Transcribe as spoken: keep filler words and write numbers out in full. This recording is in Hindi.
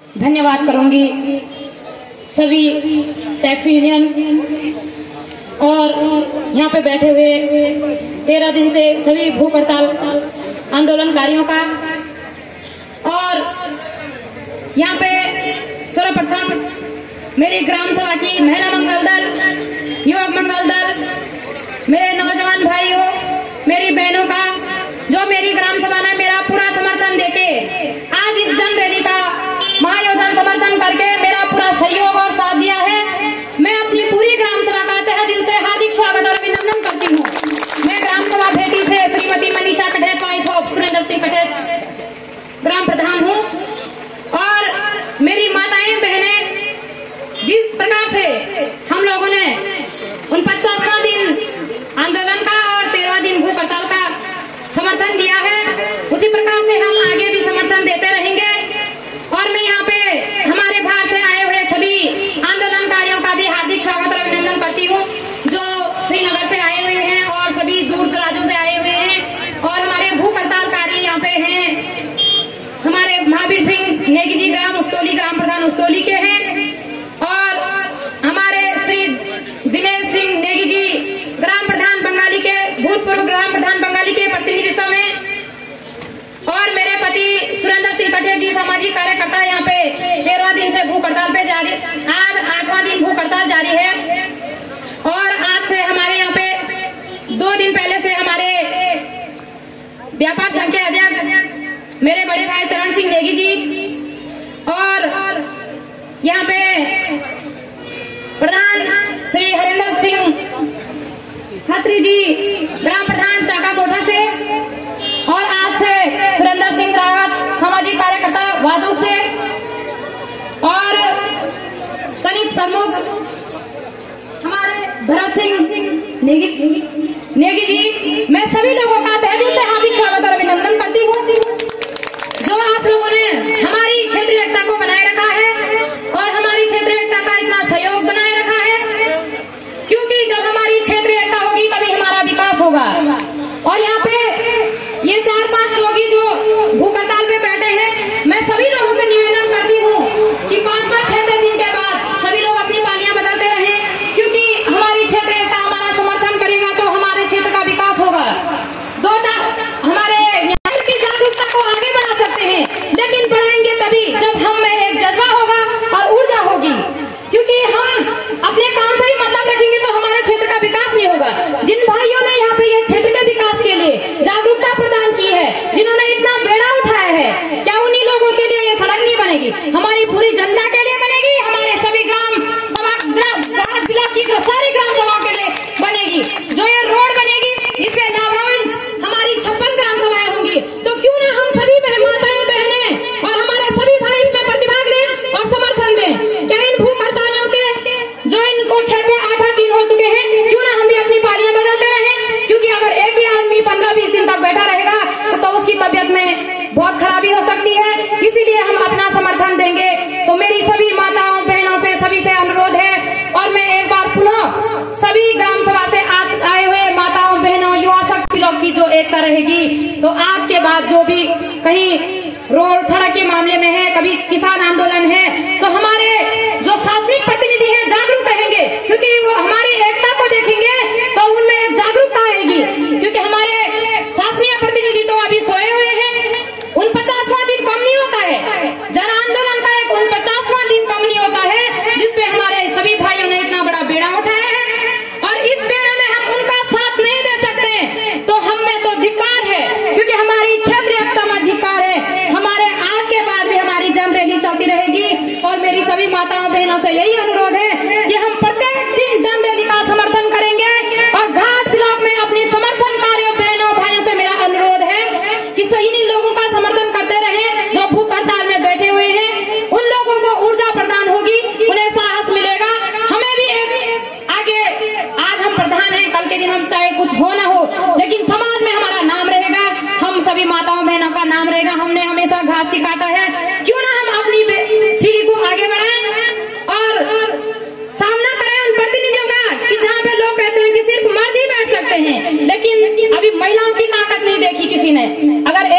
धन्यवाद करूंगी सभी टैक्सी यूनियन और यहाँ पे बैठे हुए तेरह दिन से सभी भूख हड़ताल आंदोलनकारियों का। और यहाँ पे सर्वप्रथम मेरी ग्राम सभा की महिला मंगल दल, युवक मंगल दल, मेरे नौजवान भाइयों, मेरी बहनों का जो मेरी ग्राम सभा ने मेरा पूरा समर्थन देके आज इस जन रैली का महायोजन समर्थन करके मेरा पूरा सहयोग और साथ दिया है। मैं अपनी पूरी ग्राम सभा का तहे दिल से हार्दिक स्वागत और अभिनंदन करती हूँ। मैं ग्राम सभा भेटी से श्रीमती मनीषा कठेत, वाइफ ऑफ सुरेंद्र सिंह कठेत, ग्राम प्रधान हूँ। और मेरी माताएं बहनें, जिस प्रकार से हम लोगों ने उन पचासवां दिन आंदोलन का और तेरहवां दिन भूख हड़ताल का समर्थन दिया है, उसी प्रकार से हम आगे भी समर्थन देते रहेंगे। और मैं यहाँ पे हमारे बाहर से आए हुए सभी आंदोलनकारियों का भी हार्दिक स्वागत और अभिनंदन करती हूँ, जो श्रीनगर से आए हुए हैं और सभी दूर दराजों से आए हुए हैं। और हमारे भूख हड़तालकारी यहाँ पे हैं हमारे महावीर सिंह नेगी जी, ग्राम उस्तोली, ग्राम प्रधान उस्तोली के हैं। और हमारे श्री दिनेश सिंह नेगी जी, ग्राम प्रधान बंगाली के, भूतपूर्व ग्राम प्रधान बंगाली के प्रतिनिधित्व में। और मेरे पति सुरेंद्र सिंह कठेत जी, सामाजिक कार्यकर्ता, यहाँ पे तेरहवां दिन से भूख हड़ताल पे जारी, आज आठवां दिन भूख हड़ताल जारी है। और आज से हमारे यहाँ पे दो दिन पहले से हमारे व्यापार संघ के अध्यक्ष मेरे बड़े भाई चरण सिंह नेगी जी और यहाँ पे प्रधान श्री हरेंद्र सिंह खत्री जी, ग्राम प्रधान चाका मोटा से, और आज से सुरेंद्र सिंह रावत, सामाजिक कार्यकर्ता वादू से, और कनिष्ठ प्रमुख हमारे भरत सिंह नेगी नेगी जी। मैं सभी लोगों का तहे दिल से हार्दिक स्वागत और अभिनंदन करती हूँ, जो आप लोगों ने हमारी क्षेत्रीय एकता को बनाए रखा है और हमारी क्षेत्रीय एकता का इतना सहयोग बनाए रखा है, क्योंकि जब हमारी क्षेत्रीय एकता होगी तभी हमारा विकास होगा। और यहाँ पे ये चार पांच लोग ही जो भूख हड़ताल पे बैठे हैं, मैं सभी लोगों से निवेदन करती हूँ कि पांच पांच छह छह दिन के बाद सभी लोग अपनी पालियां बदलते रहें, क्योंकि हमारी क्षेत्रीय एकता हमारा समर्थन करेगा तो हमारे क्षेत्र का विकास होगा। दो चार हमारे यहाँ की जागरूकता को आगे बढ़ा सकते हैं, लेकिन बढ़ाएंगे तभी जब हम में एक जज्बा होगा और ऊर्जा होगी, क्योंकि हम अपने काम से ही मतलब रखेंगे तो हमारे क्षेत्र का विकास नहीं होगा। जिन भाइयों ने यहाँ पे ये क्षेत्र के विकास के लिए जागरूकता प्रदान की है, जिन्होंने इतना बेड़ा उठाया है, क्या उन्हीं लोगों के लिए ये सड़क नहीं बनेगी? हमारी पूरी जनता के लिए बनेगी, हमारे सभी ग्राम सभा जिला की सारी ग्राम सभाओं के लिए बनेगी। जो ये रोड बनेगी, इससे लाभान्वित हमारी छप्पन ग्राम सभाएं होंगी। तो क्यों ना हम सभी माताएं बहनें और हमारे सभी भाई इसमें प्रतिभाग लें और समर्थन दें। क्या इन भूख हड़तालियों के जो इनको छह छह आठ आठ दिन हो चुके हैं, क्यों ना हम भी अपनी पालियां बदलते रहें? क्योंकि अगर एक ही आदमी पंद्रह बीस दिन तक बैठा रहेगा तो उसकी तबियत में बहुत खराबी हो सकती है, इसीलिए हम अपना समर्थन देंगे। तो मेरी सभी माताओं बहनों से सभी से अनुरोध है, और मैं एक बार पुनः सभी ग्राम सभा से आए हुए माताओं बहनों युवा शक्ति लोग की जो एकता रहेगी, तो आज के बाद जो भी कहीं रोड सड़क के मामले में है, कभी किसान आंदोलन है, तो हमारे जो शासनिक प्रतिनिधि हैं जागरूक रहेंगे, क्योंकि वो हमारी एकता को देखेंगे तो उनमें एक जागरूकता आएगी। क्योंकि हमारे शासनीय प्रतिनिधि तो अभी सोए हुए हैं, उन पचासवां दिन कम नहीं होता है, जन आंदोलन का एक उन पचासवां दिन कम नहीं होता है, जिसपे हमारे सभी भाइयों ने इतना बड़ा बेड़ा उठाया है। और इस बेड़े में हम उनका साथ नहीं दे सकते, तो हम में तो धिक्कार है, क्योंकि हमारी क्षेत्रीय एकता में धिक्कार है। हमारे आज के बाद भी हमारी जन रैली चलती रहेगी, और मेरी सभी माताओं बहनों से यही अनुरोध है कि हम प्रत्येक दिन जन रैली का समर्थन करेंगे। और घाट ब्लॉक में अपनी समर्थन कार्य बहनों भाइयों से मेरा अनुरोध है कि सही इन लोगों का समर्थन करते रहें जो भूख हड़ताल में बैठे हुए हैं। उन लोगों को ऊर्जा प्रदान होगी, उन्हें साहस मिलेगा। हमें भी एक आगे, आज हम प्रधान हैं, कल के दिन हम चाहे कुछ हो ना हो, लेकिन समाज में हमारा नाम रहेगा, हम सभी माताओं बहनों का नाम रहेगा। हमने हमेशा घास ही काटा है, क्यों ना हम अपनी सीढ़ी को आगे बढ़ाएं और सामना करें उन प्रतिनिधियों का कि जहाँ पे लोग कहते हैं कि सिर्फ मर्द ही बैठ सकते हैं, लेकिन अभी महिलाओं की ताकत नहीं देखी किसी ने। अगर